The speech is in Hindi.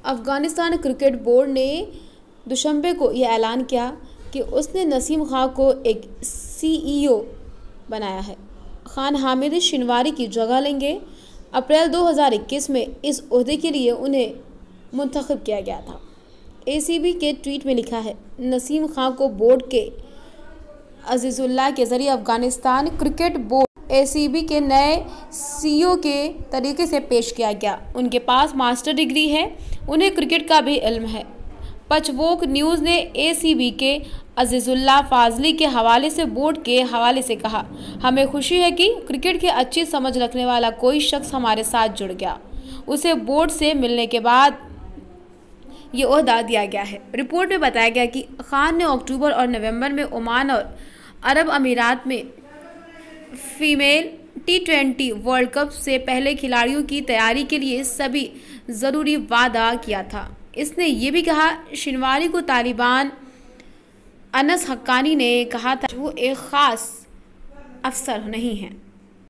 अफगानिस्तान क्रिकेट बोर्ड ने दुशंबे को यह ऐलान किया कि उसने नसीम खां को एक सीईओ बनाया है। खान हामिद शिनवारी की जगह लेंगे। अप्रैल 2021 में इस ओहदे के लिए उन्हें मुंतखब किया गया था। एसीबी के ट्वीट में लिखा है, नसीम खां को बोर्ड के अजीजुल्लाह के जरिए अफगानिस्तान क्रिकेट बोर्ड एसीबी के नए सीईओ के तरीके से पेश किया गया। उनके पास मास्टर डिग्री है, उन्हें क्रिकेट का भी इल्म है। पंचवोक न्यूज़ ने एसीबी के अजीजुल्लाह फाजली के हवाले से बोर्ड के हवाले से कहा, हमें खुशी है कि क्रिकेट की अच्छी समझ रखने वाला कोई शख्स हमारे साथ जुड़ गया। उसे बोर्ड से मिलने के बाद ये ओहदा दिया गया है। रिपोर्ट में बताया गया कि खान ने अक्टूबर और नवंबर में ओमान और अरब अमीरात में फीमेल T20 वर्ल्ड कप से पहले खिलाड़ियों की तैयारी के लिए सभी ज़रूरी वादा किया था। इसने ये भी कहा, शिनवारी को तालिबान अनस हक्कानी ने कहा था वो एक ख़ास अफसर नहीं है।